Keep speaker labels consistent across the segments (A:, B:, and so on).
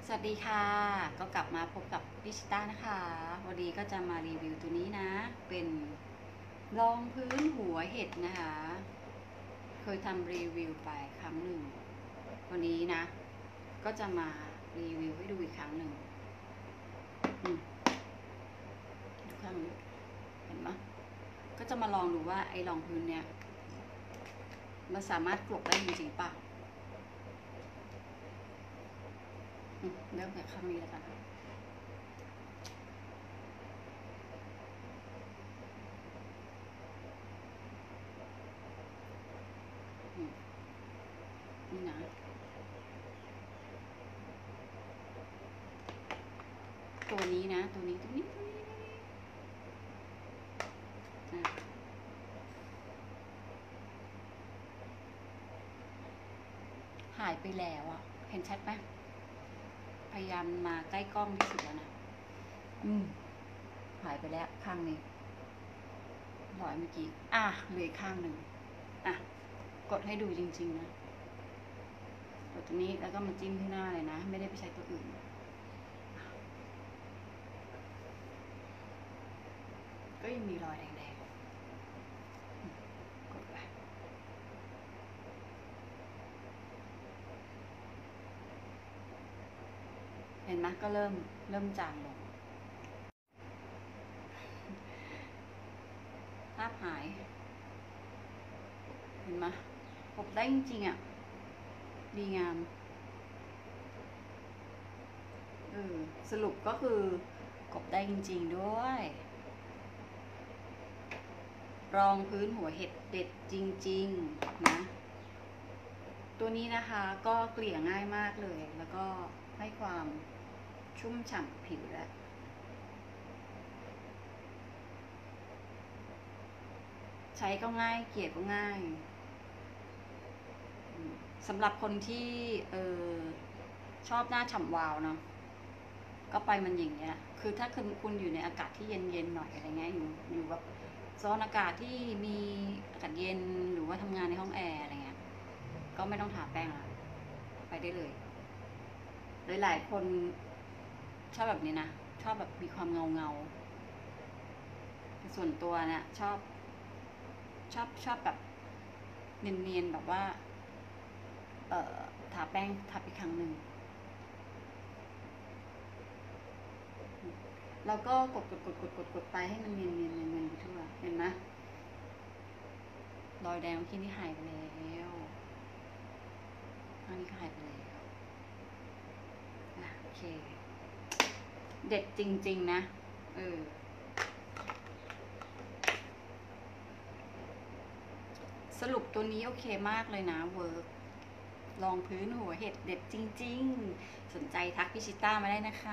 A: สวัสดีค่ะก็กลับมาพบกับพิชิต้านะคะวันนี้ก็จะมารีวิวตัวนี้นะเป็นรองพื้นหัวเห็ดนะคะเคยทำรีวิวไปครั้งหนึ่งวันนี้นะก็จะมารีวิวให้ดูอีกครั้งหนึ่งดูข้างนี้เห็นไหมก็จะมาลองดูว่าไอ้รองพื้นเนี้ยมันสามารถกลบได้จริงๆป่ะเริ่มจากข้างนี้แล้วกันนี่นะตัวนี้นะตัวนี้หายไปแล้วอ่ะเห็นชัดไหมพยายามมาใกล้กล้องที่สุดแล้วนะหายไปแล้วข้างนี้ลอยเมื่อกี้เหลือข้างหนึ่งกดให้ดูจริงๆนะกดตรงนี้แล้วก็มาจิ้มที่หน้าเลยนะไม่ได้ไปใช้ตัวอื่นก็ยังมีรอยแดงๆกดไปเห็นไหมก็เริ่มจางลงภาพหายเห็นไหมกดได้จริงๆอ่ะดีงามสรุปก็คือกบได้จริงๆด้วยรองพื้นหัวเห็ดเด็ดจริงๆนะตัวนี้นะคะก็เกลี่ยง่ายมากเลยแล้วก็ให้ความชุ่มฉ่ำผิวและใช้ก็ง่ายเกลี่ยก็ง่ายสำหรับคนที่ชอบหน้าฉ่ำวาวเนาะก็ไปมันอย่างเงี้ยคือถ้าคุณอยู่ในอากาศที่เย็นๆหน่อยอะไรเงี้ยอยู่แบบโซนอากาศที่มีอากาศเย็นหรือว่าทำงานในห้องแอร์อะไรเงี้ยก็ไม่ต้องทาแป้งละไปได้เลยหลายคนชอบแบบนี้นะชอบแบบมีความเงาส่วนตัวเนี่ยชอบแบบเนียนๆแบบว่าทาแป้งทับอีกครั้งหนึ่งแล้วก็กดไปให้มันเนียนไปทั่วเห็นไหมรอยแดงที่นี่หายไปแล้วอันนี้ก็หายไปแล้วโอเคเด็ดจริงๆนะสรุปตัวนี้โอเคมากเลยนะเวิร์กรองพื้นหัวเห็ดเด็ดจริงๆสนใจทักพิชิต้ามาได้นะคะ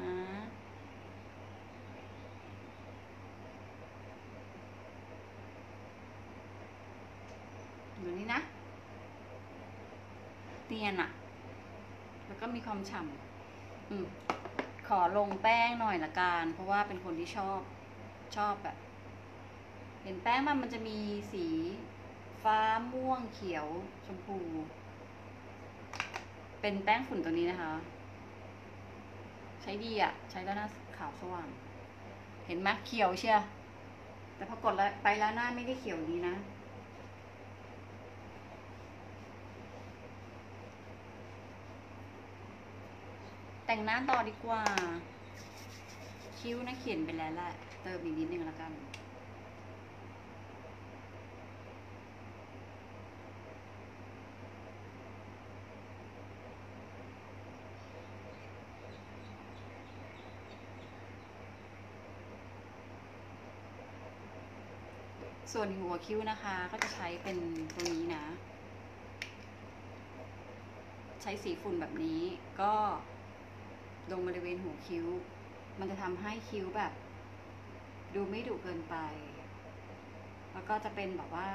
A: ดูนี่นะเนียนอะแล้วก็มีความฉ่ำขอลงแป้งหน่อยละกันเพราะว่าเป็นคนที่ชอบแบบเห็นแป้งมันจะมีสีฟ้าม่วงเขียวชมพูเป็นแป้งฝุ่นตัวนี้นะคะใช้ดีอ่ะใช้แล้วหน้าขาวสว่างเห็นไหมเขียวเชียแต่พอกดแล้วไปแล้วหน้าไม่ได้เขียวนี้นะแต่งหน้าต่อดีกว่าคิ้วนะเขียนไปแล้วแหละเติมอีกนิดนึงแล้วกันส่วนหัวคิ้วนะคะก็จะใช้เป็นตัวนี้นะใช้สีฝุ่นแบบนี้ก็ลงบริเวณหัวคิ้วมันจะทำให้คิ้วแบบดูไม่ดุเกินไปแล้วก็จะเป็นแบบว่า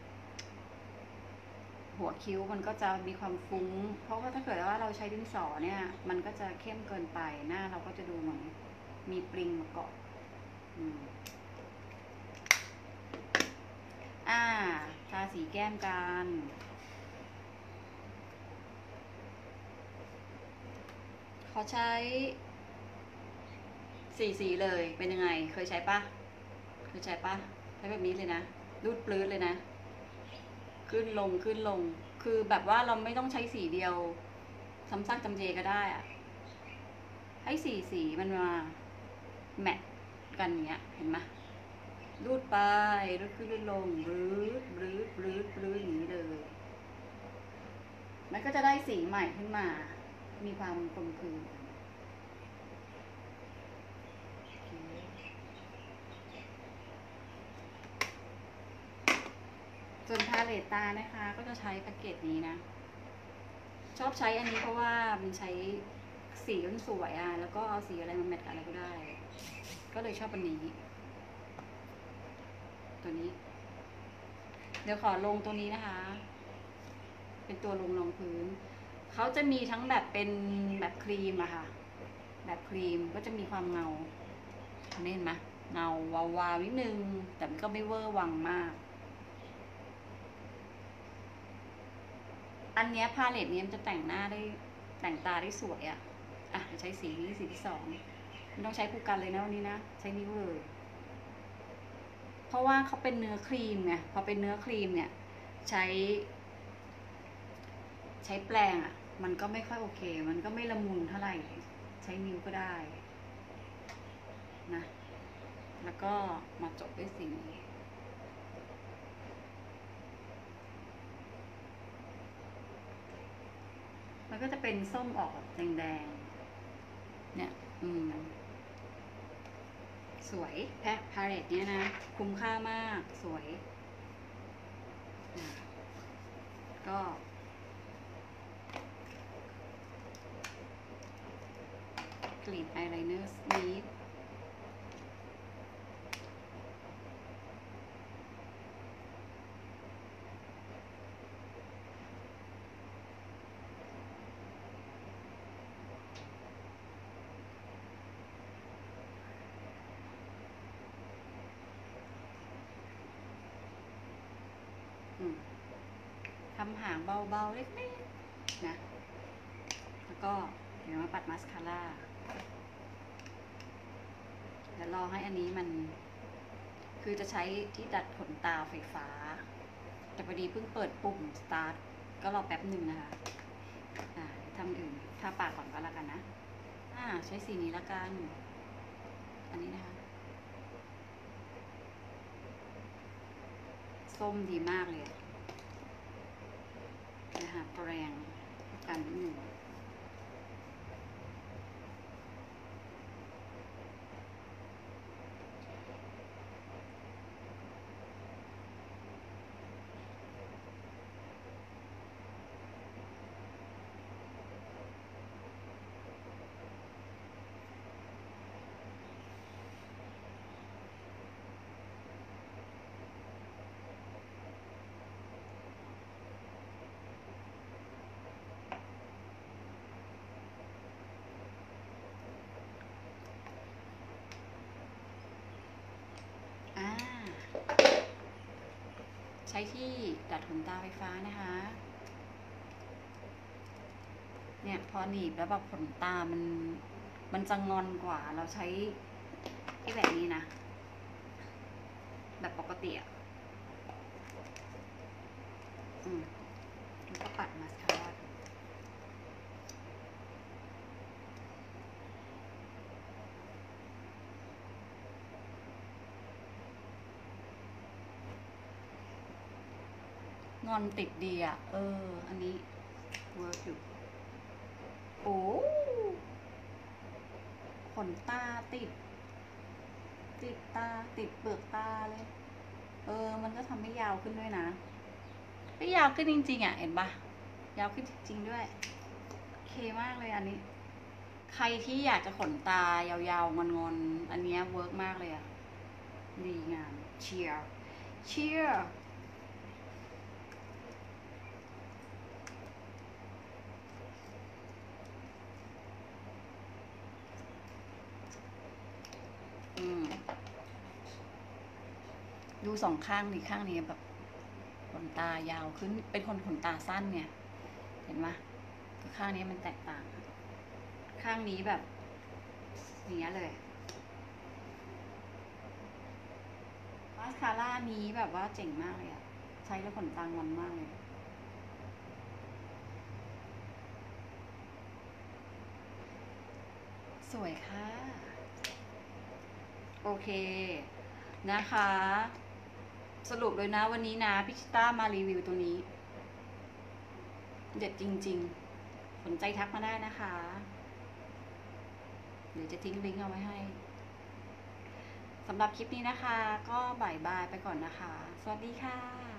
A: หัวคิ้วมันก็จะมีความฟุ้งเพราะว่าถ้าเกิดว่าเราใช้ดินสอเนี่ยมันก็จะเข้มเกินไปหน้าเราก็จะดูเหมือนมีปริงมาเกาะทาสีแก้มกันอใช้สีเลยเป็นยังไงเคยใช้ปะใช้แบบนี้เลยนะรูดปลื้ดเลยนะขึ้นลงคือแบบว่าเราไม่ต้องใช้สีเดียวซ้ำซากจำเจก็ได้อะให้สีมันมาแมทกันอย่างเงี้ยเห็นไหมรูดไปรูดขึ้นรูดลงบลื้ดอย่างนี้เลยมันก็จะได้สีใหม่ขึ้นมามีความกลมกลืนส่วนพาเลตตานะคะก็จะใช้แพ็กเกจนี้นะชอบใช้อันนี้เพราะว่ามันใช้สีมันสวยอ่ะแล้วก็เอาสีอะไรมาแมทกับอะไรก็ได้ก็เลยชอบอันนี้ตัวนี้เดี๋ยวขอลงตัวนี้นะคะเป็นตัวลงรองพื้นเขาจะมีทั้งแบบเป็นแบบครีมอะค่ะแบบครีมก็จะมีความเงาเห็นไหมเงาวาวนิดนึงแต่มันก็ไม่เวอร์วังมากอันเนี้ยพาเลตนี้มันจะแต่งหน้าได้แต่งตาได้สวยอะใช้สีนี้สีที่2ไม่ต้องใช้คู่กันเลยนะวันนี้นะใช้นิ้วเลยเพราะว่าเขาเป็นเนื้อครีมไงพอเป็นเนื้อครีมเนี่ยใช้แปรงอ่ะมันก็ไม่ค่อยโอเคมันก็ไม่ละมุนเท่าไหร่ใช้นิ้วก็ได้นะแล้วก็มาจบด้วยสีนี้มันก็จะเป็นส้มออกแดงๆเนี่ยสวยแพ็คพาเลตเนี้ยนะคุ้มค่ามากสวยก็กลีบอายไลเนอร์นี้ทำหางเบาๆเล็กๆนะแล้วก็เดี๋ยวมาปัดมาสคาร่าเดี๋ยวรอให้อันนี้มันคือจะใช้ที่ดัดขนตาไฟฟ้าแต่พอดีเพิ่งเปิดปุ่มสตาร์ทก็รอแป๊บหนึ่งนะคะทำอื่นทาปากก่อนก็แล้วกันนะใช้สีนี้ละกันอันนี้นะคะส้มดีมากเลยนะคะแปรงกันนิดหนึ่งใช้ที่ดัดขนตาไฟฟ้านะคะเนี่ยพอหนีบแล้วแบบขนตามันจะงอนกว่าเราใช้ที่แบบนี้นะแบบปกติแล้วก็ปัดมาสคาร่างอนติดดีอันนี้เวิร์กอยู่โอ้ขนตาติดตาติดเปลือกตาเลยมันก็ทำให้ยาวขึ้นด้วยนะไม่ยาวขึ้นจริงๆเห็นปะยาวขึ้นจริงๆด้วยโอเคมากเลยอันนี้ใครที่อยากจะขนตายาวๆงอนๆอันนี้เวิร์กมากเลยดีงามเชียร์ดูสองข้างนี่ข้างนี้แบบขนตายาวขึ้นเป็นคนขนตาสั้นเนี่ยเห็นไหมคือข้างนี้มันแตกต่างข้างนี้แบบอย่างเงี้ยเลยมาสคาร่านี้แบบว่าเจ๋งมากเลยอะใช้แล้วขนตางอนมากเลยสวยค่ะโอเคนะคะ สรุปเลยนะวันนี้นะพิชิต้ามารีวิวตัวนี้ เด็ดจริงๆสนใจทักมาได้นะคะเดี๋ยวจะทิ้งลิงก์เอาไว้ให้สำหรับคลิปนี้นะคะ ก็บ่ายบายไปก่อนนะคะ สวัสดีค่ะ